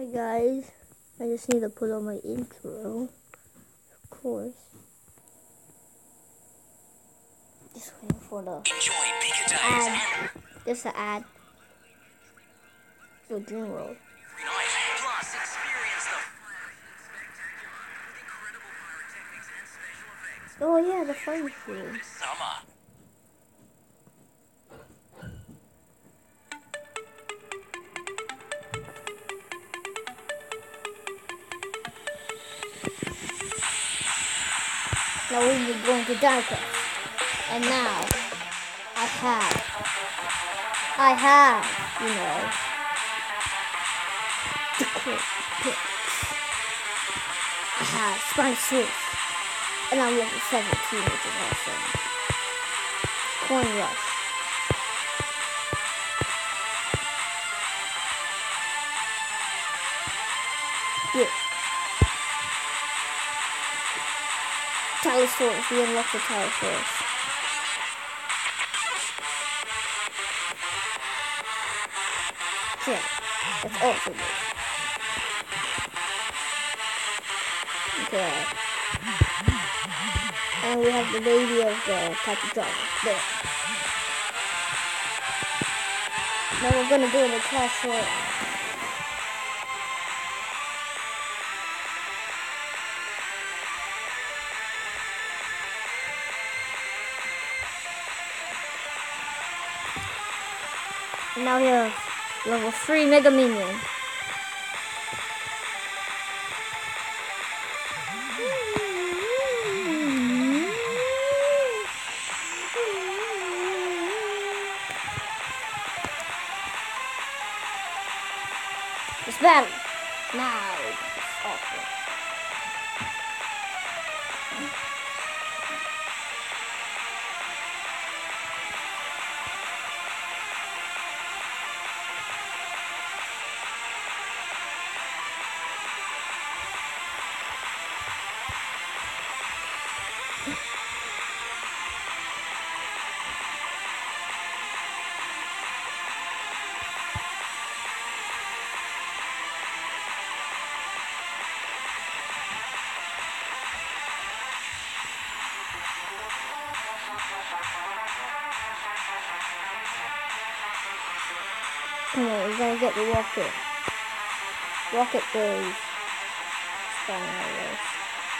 guys, I just need to put on my intro, of course. Just waiting for the ad. Just an ad. So Dream World. Plus, experience the Oh yeah, the fun food. summer. Now we're going to Darker. And now, I have, the cool picks. I have Spinosaurus. And I'm level 17, which is awesome. Coin Rush. Yeah. Tylosaurus, we unlocked the Tylosaurus. Yeah, that's also good. Okay. And we have the baby of the Papadrama. There. Now we're gonna go into Clash Royale. Now we have level 3 Mega Minion. This battle. Now it's awful. Come on, we're gonna get the rocket. Rocket Berries. Spinosaurus.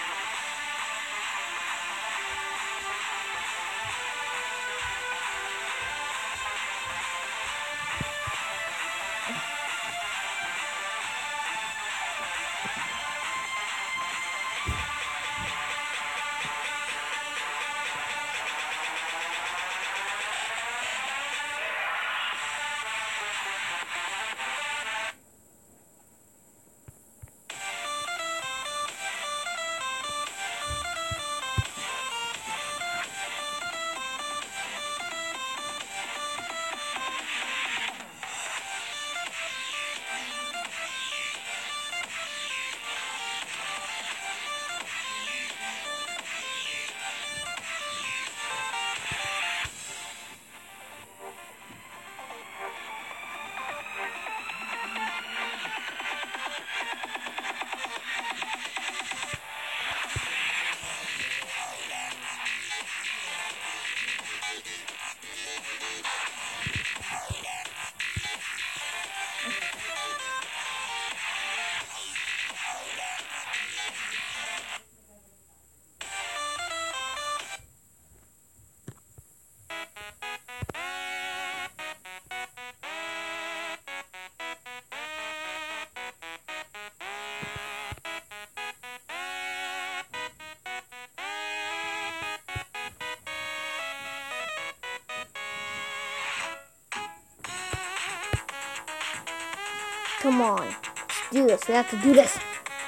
Come on, let's do this. We have to do this.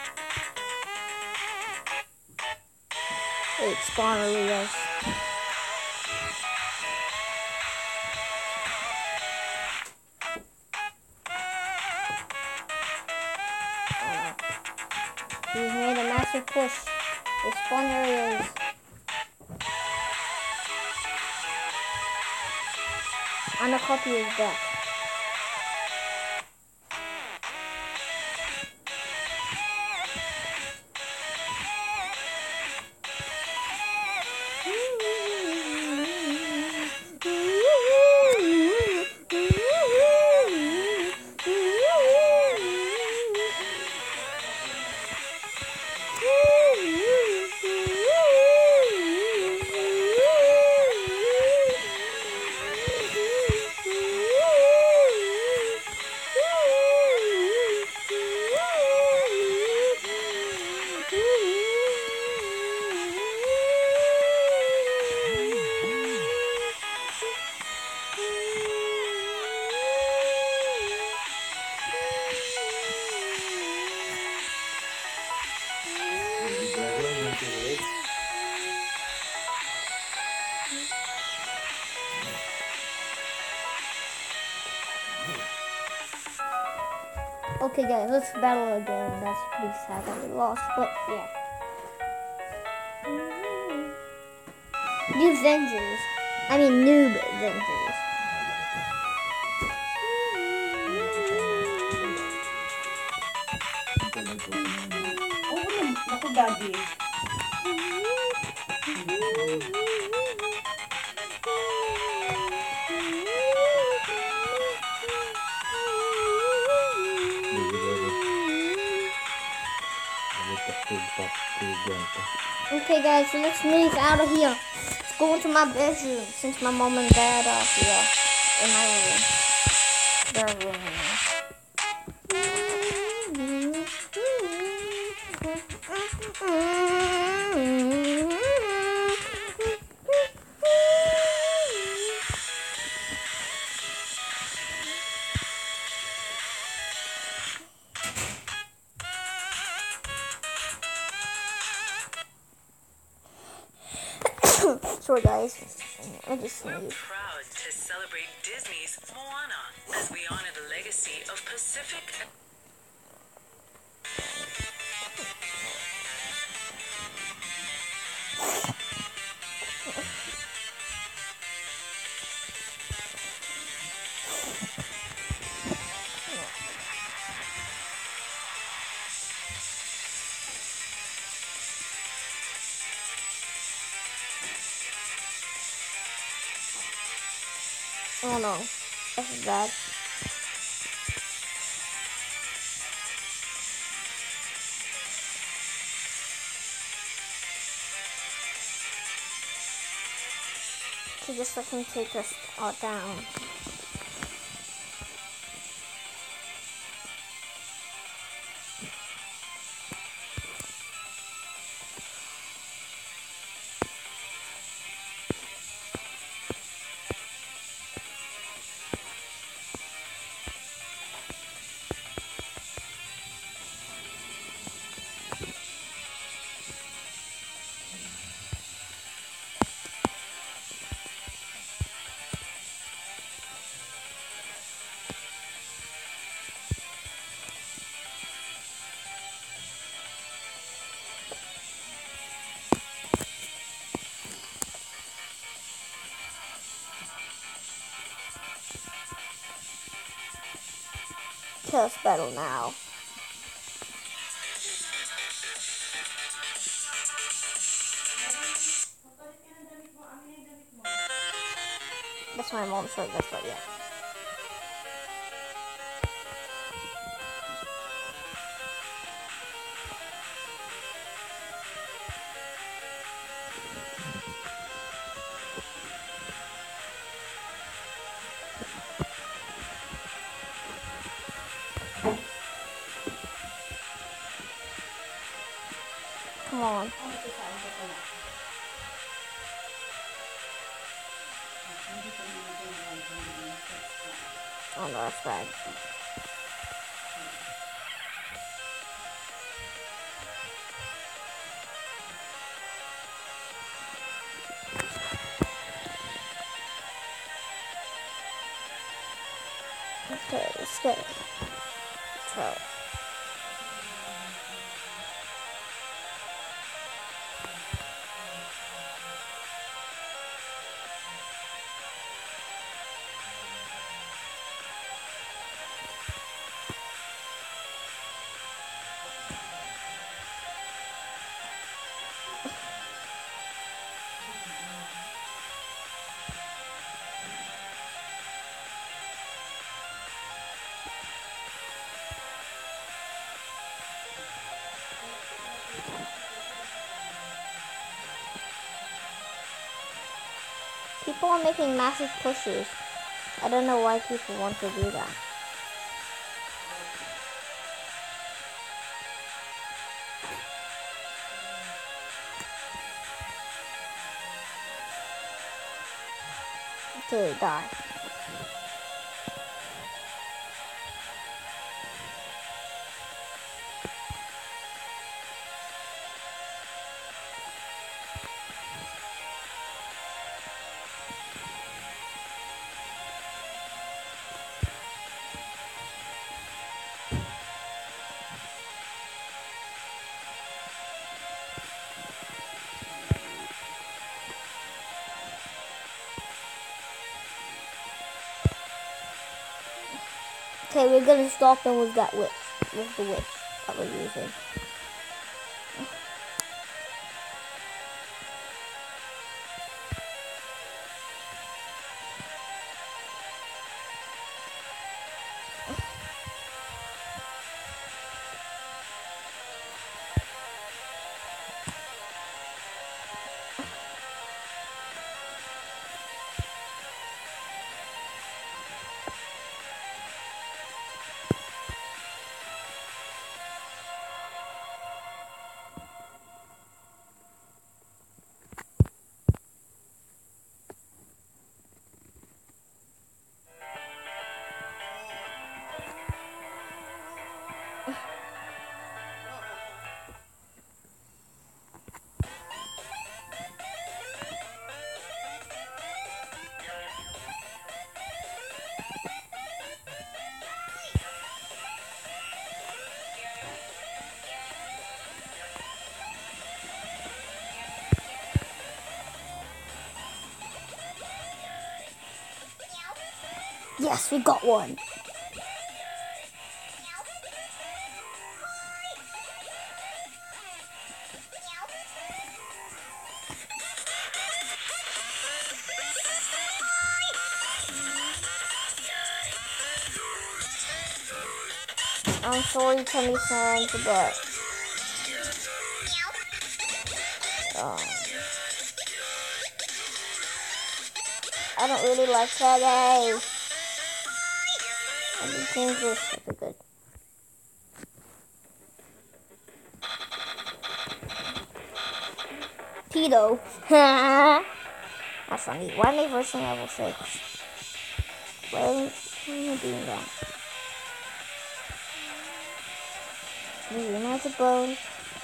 Wait, spawner Leos. We made a massive push. The spawn areas. And a copy is back. Okay, guys, let's battle again. That's pretty sad that we lost, but yeah. New Avengers. I mean, Noob Avengers. Ako, Daddy. Okay, guys, so let's move out of here. Let's go into my bedroom since my mom and dad are here in my room. Their room. Sorry, guys. I just We're sneezed. proud to celebrate Disney's Moana as we honor the legacy of Pacific. Oh no, this is bad. She just let him take us all down. Chaos battle now. That's my mom's shirt, that's what, yeah. Come on. Oh no, that's bad. Okay, let's get it. Try. People are making massive pushes. I don't know why people want to do that. Okay, die. Okay, we're gonna stop them with that whip. With the whip that we're using. Yes, we got one. I'm sorry, Tummy Sands, but I don't really like Shaggy. Let me change this. Okay, good. Tito. That's funny. Why am I versing level 6? Why am I doing that? Maybe not a bone.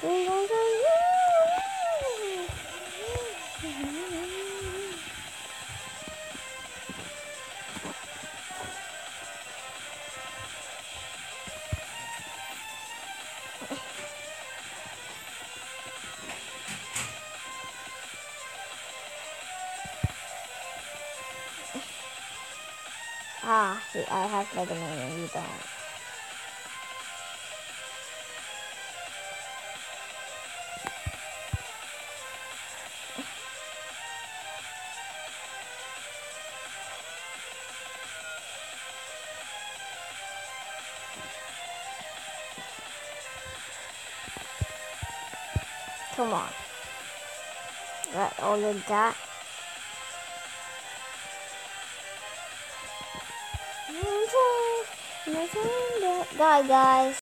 Ah, see, I have Mega Man and you don't. Come on. Got all of that. Guys.